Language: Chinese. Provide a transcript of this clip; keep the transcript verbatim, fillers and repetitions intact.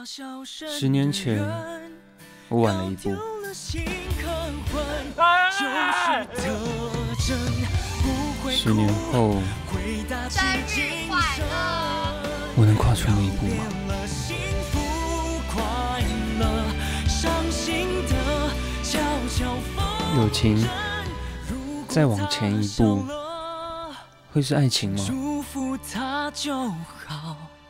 十年前，我晚了一步。十年后， 生日快乐！ 我能跨出那一步吗？友情再往前一步，会是爱情吗？